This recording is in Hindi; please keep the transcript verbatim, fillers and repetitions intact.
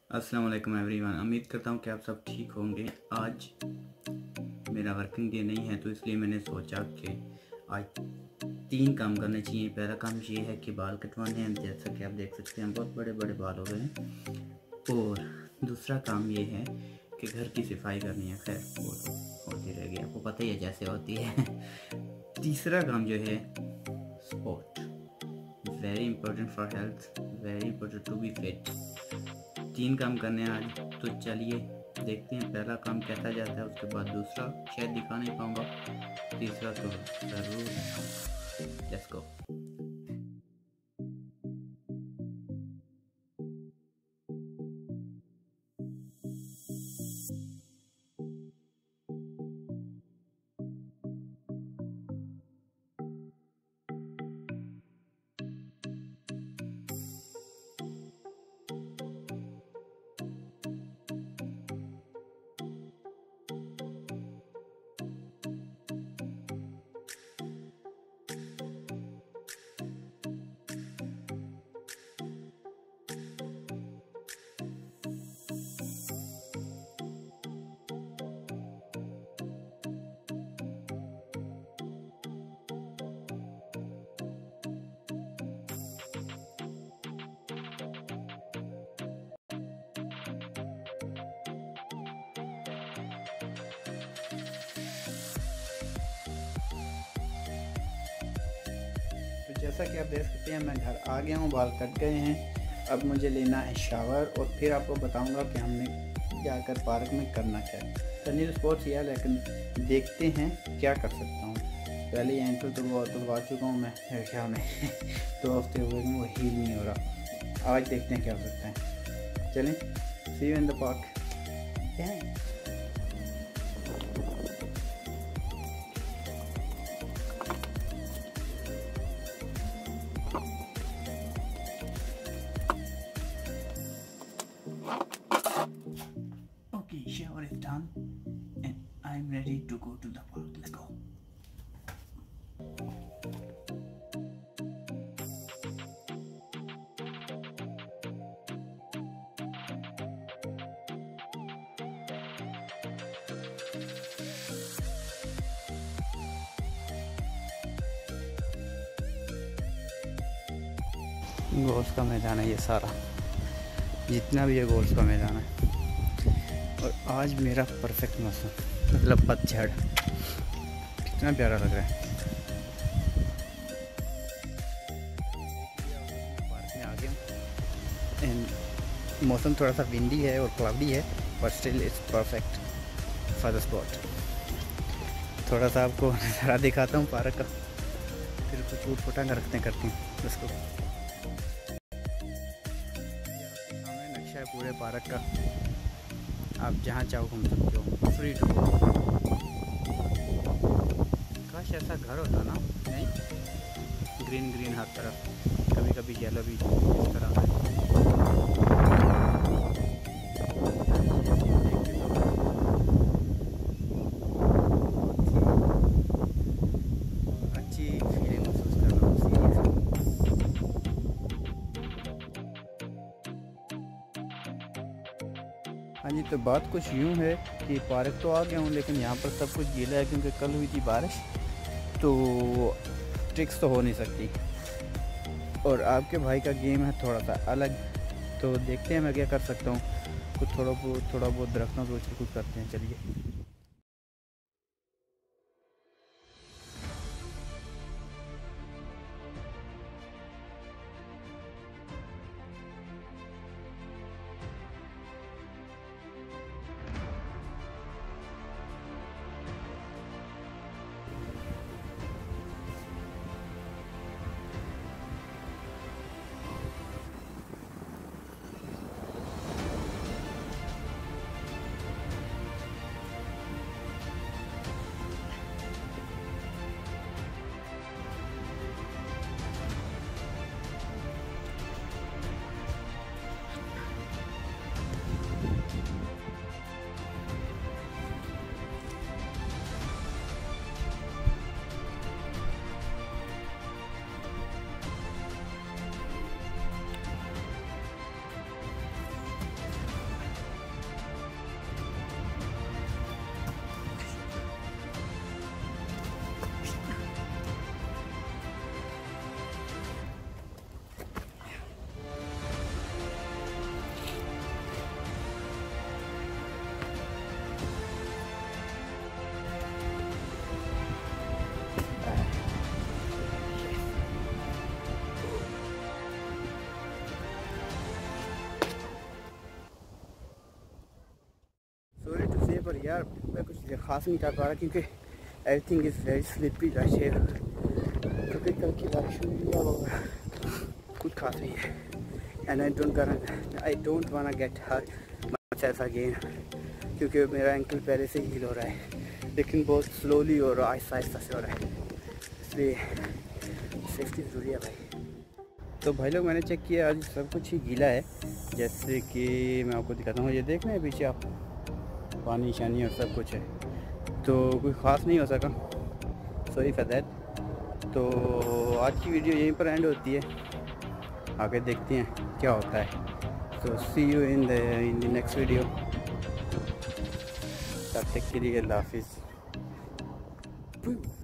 अस्सलाम वालेकुम एवरीवन। उम्मीद करता हूँ कि आप सब ठीक होंगे। आज मेरा वर्किंग डे नहीं है तो इसलिए मैंने सोचा कि आज तीन काम करने चाहिए। पहला काम ये है कि बाल कटवाने हैं, जैसा कि आप देख सकते हैं बहुत बड़े बड़े बाल हो गए हैं। और दूसरा काम ये है कि घर की सफाई करनी है। खैर वो तो होती रहेगी, आपको पता ही है जैसे होती है। तीसरा काम जो है sport, very important for health, very important to be fit. तीन काम करने हैं आज, तो चलिए देखते हैं पहला काम कैसा जाता है, उसके बाद दूसरा शायद दिखा नहीं पाऊंगा, तीसरा तो ज़रूर। Let's go. तो जैसा कि आप देख सकते हैं मैं घर आ गया हूँ, बाल कट गए हैं। अब मुझे लेना है शावर और फिर आपको बताऊंगा कि हमने जाकर पार्क में करना क्या है। करनी तो स्पोर्ट्स ही है, लेकिन देखते हैं क्या कर सकता हूँ। पहले ही एंकल तो तुलवा चुका हूँ मैं, मेरे ख्याल में दो हफ्ते हुए वो हील नहीं हो रहा। आज देखते हैं क्या हो सकता है। चलें, see you in the park. Okay, shower is done and I'm ready to go to the park. Let's go. Golf का मैदान है ये सारा, जितना भी है गोल्फ का मैदान है। और आज मेरा परफेक्ट मौसम, मतलब पतझड़, कितना प्यारा लग रहा है। पार्क में आ गया एंड मौसम थोड़ा सा विंडी है और क्लाउडी है, but still it's perfect for the spot. थोड़ा सा आपको नज़ारा दिखाता हूँ पार्क का, फिर कुछ ऊट पटांग रखते करते हैं उसको। सामने नक्शा है पूरे पार्क का, आप जहाँ चाहो घूम सकते हो, फ्री टू। काश ऐसा घर होता ना, नहीं ग्रीन ग्रीन हर तरफ, कभी कभी येलो भी इस तरह है। अच्छी फीलिंग महसूस कर रहा हूँ सीरियसली। हाँ जी, तो बात कुछ यूँ है कि पार्क तो आ गया हूँ, लेकिन यहाँ पर सब कुछ गीला है क्योंकि कल हुई थी बारिश, तो ट्रिक्स तो हो नहीं सकती। और आपके भाई का गेम है थोड़ा सा अलग, तो देखते हैं मैं क्या कर सकता हूँ। कुछ थोड़ा बहुत थोड़ा बहुत दरख्तों को उछल कूद करते हैं, चलिए। पर यार मैं कुछ ख़ास नहीं कर पा रहा क्योंकि everything is very slippy like here, क्योंकि कल की बारिश हुई है, कुछ खास नहीं है। And I don't I don't wanna get hurt myself again, क्योंकि मेरा एंकल पहले से हील हो रहा है, लेकिन बहुत स्लोली और आहिस्ता आहिस्ता से हो रहा है, इसलिए सेफ्टी ज़रूरी है भाई। तो भाई लोग मैंने चेक किया, आज सब कुछ ही गीला है, जैसे कि मैं आपको दिखाता हूँ, ये देख रहे हैं पीछे आप, पानी शानी और सब कुछ है, तो कोई ख़ास नहीं हो सका, सॉरी फॉर दैट। तो आज की वीडियो यहीं पर एंड होती है, आगे देखते हैं क्या होता है। तो see you in the in the next video, तब तक के लिए अल्लाह हाफिज़।